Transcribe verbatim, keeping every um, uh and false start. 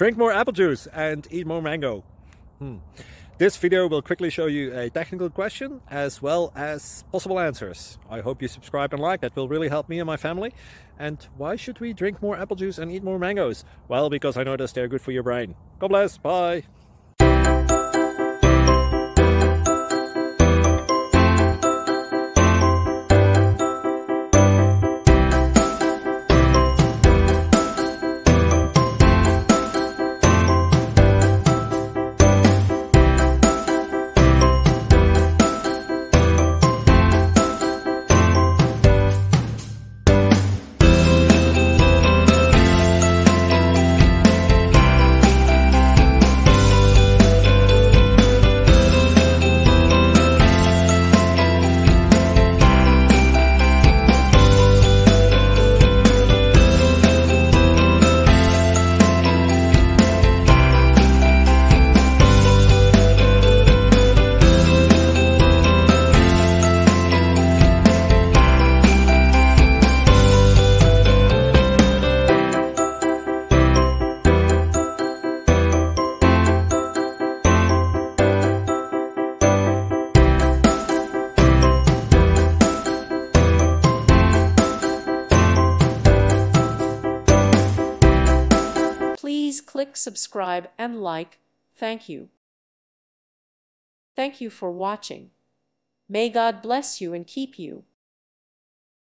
Drink more apple juice and eat more mango. Hmm. This video will quickly show you a technical question as well as possible answers. I hope you subscribe and like, that will really help me and my family. And why should we drink more apple juice and eat more mangoes? Well, because I noticed they're good for your brain. God bless, bye! Please click subscribe and like. Thank you. Thank you for watching. May God bless you and keep you.